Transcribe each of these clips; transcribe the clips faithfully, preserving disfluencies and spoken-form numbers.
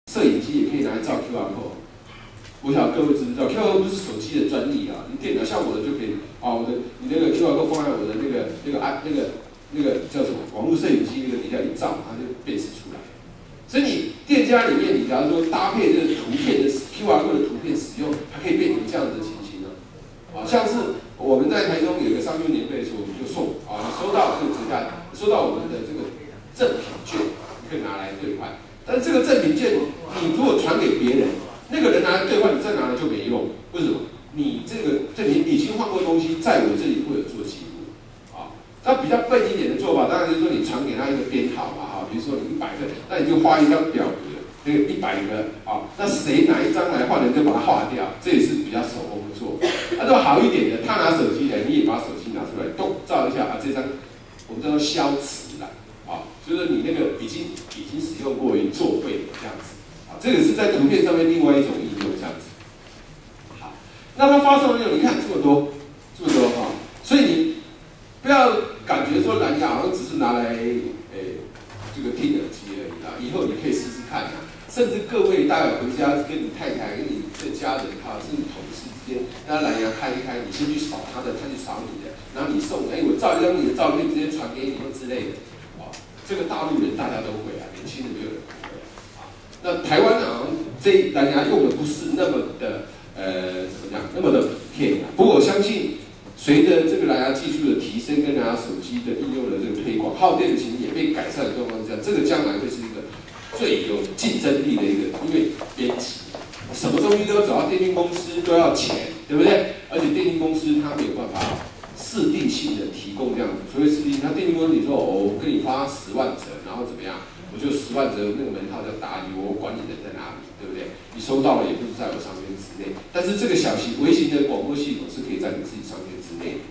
摄影机也可以拿来照 Q R code。我想各位知不知道 ，Q R code 不是手机的专利啊，你电脑像我的就可以，啊，我的你那个 Q R code 放在我的那个那个 i 那个那个叫什么网络摄影机那个底下一照，它就辨识出来。所以你店家里面，你假如说搭配这个图片的 Q R code 的图片使用，它可以变成这样子的情形呢。啊，像是我们在台中有一个商圈年费的时候，我们就送啊，你收到这个折价，收到我们的这个赠品券，你可以拿来兑换。但是这个赠品券，你如果传给别人，那个人拿来兑换，你再拿来就没用。为什么？你这个这你已经换过东西，在我这里会有做记录啊。那比较笨一点的做法，当然就是说你传给他一个编号嘛，哈，比如说你一百个，那你就画一张表格，那个一百个啊，那谁拿一张来换，你就把它划掉，这也是比较手工的做法。那如果好一点的，他拿手机来，你也把手机拿出来，咚照一下啊，这张我们叫做消磁啦，啊，就是你那个已经已经使用过于作废的这样子。这个是在图片上面另外一种应用，这样子。好，那它发送应用，你看这么多，这么多哈、哦，所以你不要感觉说蓝牙好像只是拿来诶这个听耳机而已啦，以后你可以试试看啊。甚至各位待会回家跟你太太、跟你的家人哈，甚至同事之间，让蓝牙开一开，你先去扫他的，他去扫你的，然后你送，哎，我照一张你的照片直接传给你或之类的，哦，这个大陆人大家都会啊，年轻人没有人。那台湾好像这蓝牙用的不是那么的呃怎么讲，那么的普遍。不过我相信，随着这个蓝牙技术的提升跟蓝牙手机的应用的这个推广，耗电的情形也被改善的状况之下，这个将来会是一个最有竞争力的一个，因为编辑什么东西都要找到电信公司都要钱，对不对？而且电信公司它没有办法适定性的提供这样子，所谓适定性，它电信公司你说哦，我给你发十万折，然后怎么样？我就十万折那个门号叫打你，我管你人在哪里，对不对？你收到了也不是在我商圈之内，但是这个小型微型的广播系统是可以在你自己商圈之内的。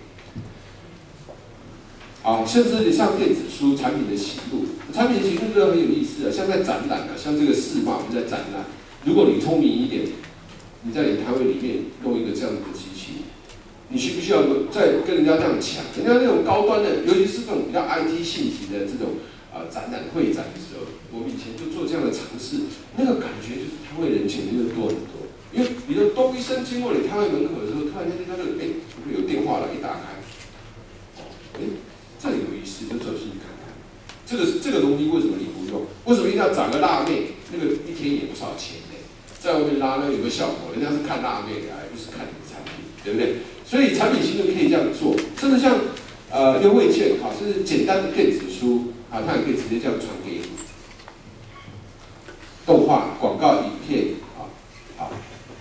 啊，甚至像电子书产品的喜录，产品的喜录都很有意思啊，像在展览啊，像这个世贸我们在展览，如果你聪明一点，你在你摊位里面弄一个这样子的机器，你需不需要再跟人家这样抢？人家那种高端的，尤其是这种比较 I T 性质的这种。啊、呃，展览会展的时候，我们以前就做这样的尝试，那个感觉就是摊位人群就多很多。因为你的咚一声经过你摊位门口的时候，突然间他就哎，会不会有电话了？一打开，哦，哎，这里有意思，就走进去看看。这个这个东西为什么你不用？为什么一定要找个辣妹？那个一天也不少钱呢，在外面拉那有个效果，人家是看辣妹来，不是看你的产品，对不对？所以产品行动可以这样做，甚至像呃优惠券，好，甚至简单的电子书。啊，它也可以直接这样传给你。动画、广告、影片，啊，好。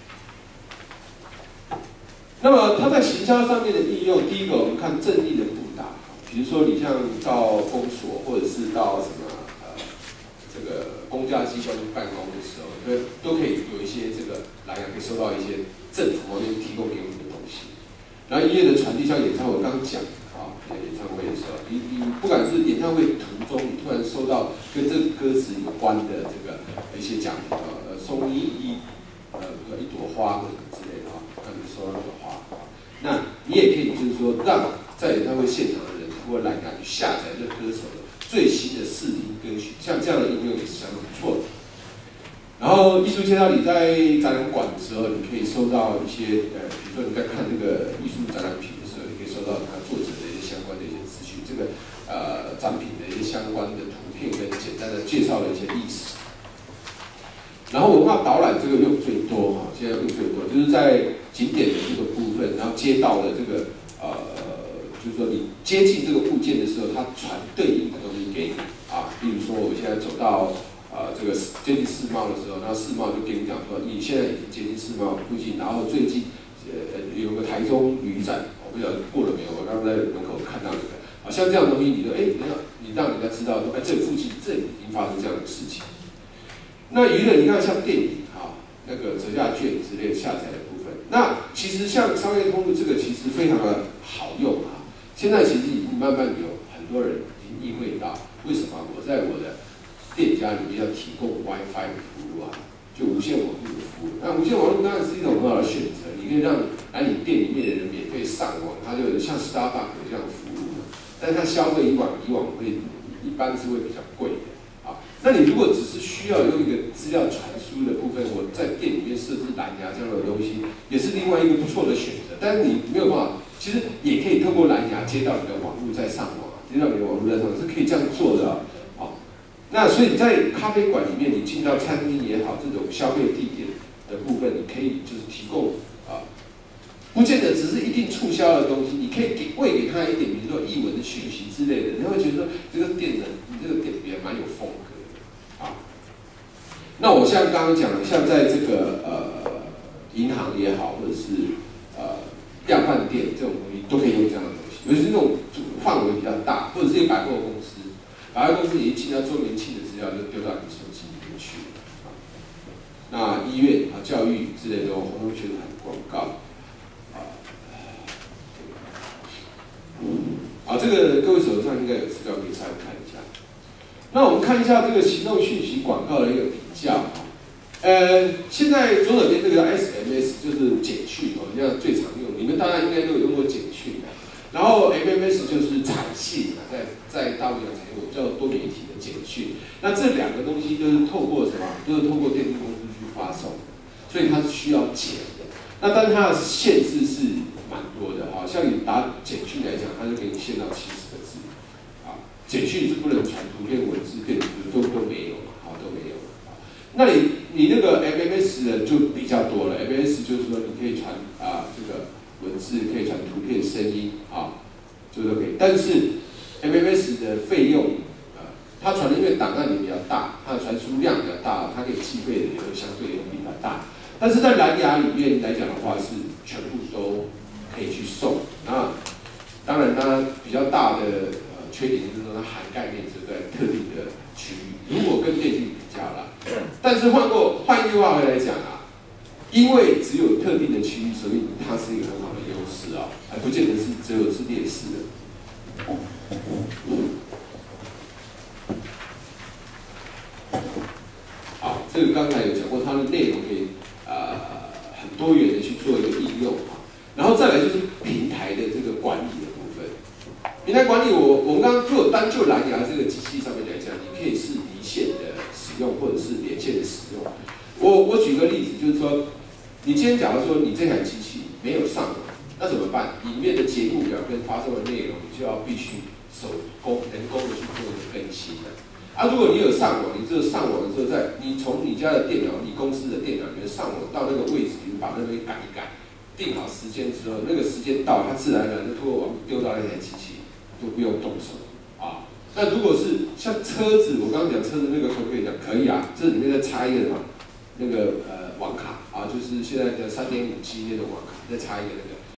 那么它在行销上面的应用，第一个我们看正义的布达，比如说你像到公所或者是到什么呃这个公家机关去办公的时候，都都可以有一些这个蓝牙可以收到一些政府方面提供给我们的东西。然后音乐的传递，像演唱会，我刚刚讲。演唱会的时候，你你不管是演唱会途中，你突然收到跟这个歌词有关的这个一些奖品，呃，送你一呃一朵花或者之类的啊，让你收到那朵花啊，那你也可以就是说让在演唱会现场的人通过蓝牙去下载这歌手的最新的试听歌曲，像这样的应用也是相当不错的。然后艺术介绍，你在展览馆的时候，你可以收到一些呃，比如说你在看那个艺术展览品的时候，你可以收到它作者的。相关的一些资讯，这个呃展品的一些相关的图片跟简单的介绍的一些历史，然后文化导览这个用最多哈，现在用最多就是在景点的这个部分，然后街道的这个呃，就是说你接近这个物件的时候，它传对应的东西给你啊，比如说我现在走到呃这个接近世贸的时候，那世贸就跟你讲说，你现在已经接近世贸附近，然后最近呃有个台中旅展。我不晓得过了没有，我刚刚在门口看到那个，好像这样的东西，你就哎，你要你让人家知道说，哎，这附近这里已经发生这样的事情。那娱乐，你看像电影哈，那个折价券之类的下载的部分，那其实像商业通路这个其实非常的好用啊。现在其实已经慢慢有很多人已经意会到，为什么我在我的店家里面要提供 WiFi 的服务啊，就无线网络的服务。那无线网络当然是一种很好的选择，你可以让来你店里面的人免费上网，它就像 Starbucks 这样的服务，但是它消费以往以往会一般是会比较贵的啊。那你如果只是需要用一个资料传输部分，我在店里面设置蓝牙这样的东西，也是另外一个不错的选择。但是你没有办法，其实也可以透过蓝牙接到你的网络再上网，接到你的网络再上网是可以这样做的啊。好，那所以在咖啡馆里面，你进到餐厅也好，这种消费地点的部分，你可以就是提供啊。不见得只是一定促销的东西，你可以给喂给他一点，比如说译文的讯息之类的，你会觉得说这个店呢，你这个店也蛮有风格的啊。那我像刚刚讲的，像在这个呃银行也好，或者是呃量贩店这种东西，都可以用这样的东西。尤其是那种范围比较大，或者是百货公司，百货公司你一进到周年庆的资料就丢到你手机里面去啊。那医院啊、教育之类的红红宣传广告。啊，这个各位手上应该有资料可以稍微看一下。那我们看一下这个行动讯息广告的一个比较。呃，现在左手边这个 S M S 就是简讯哦，这样最常用，你们当然应该都有用过简讯的。然后 M M S 就是彩信啊，在在大陆讲采用叫多媒体的简讯。那这两个东西就是透过什么？就是透过电信公司去发送的，所以它是需要钱的。那但是它的限制是蛮多的哈，像你打简讯来讲，它就给你限到七十个字，啊，简讯是不能传图片、文字、电子都都没有嘛，好都没有啊。那你你那个 M M S 呢就比较多了 ，M M S 就是说你可以传啊这个文字，可以传图片、声音啊，这个都可以。但是 M M S 的费用啊，它传的因为档案也比较大，它的传输量比较大，它可以计费的也会相对也比较大。但是在蓝牙里面来讲的话，是全部都可以去送。那当然，它比较大的呃缺点就是说它涵盖面是在特定的区域。如果跟电信比较啦，但是换过换一句话来讲啊，因为只有特定的区域，所以它是一个很好的优势啊，还不见得是只有是劣势的。好，这个刚才有讲过，它的内容可以。呃，很多元的去做一个应用啊，然后再来就是平台的这个管理的部分。平台管理我，我我们刚刚如果单就蓝牙这个机器上面来讲，你可以是离线的使用，或者是连线的使用。我我举个例子，就是说，你今天假如说你这台机器没有上网，那怎么办？里面的节目表跟发送的内容，你就要必须手工人工的去做一个更新的。啊，如果你有上网，你这个上网的时候在，你从你家的电脑、你公司的电脑里面上网到那个位置，你把那东西改一改，定好时间之后，那个时间到，它自然而然就通过网丢到那台机器，就不用动手啊。那如果是像车子，我刚刚讲车子那个可不可以讲？可以啊，这里面再插一个什么？那个呃网卡啊，就是现在的三点五 G 那种网卡，再插一个那个。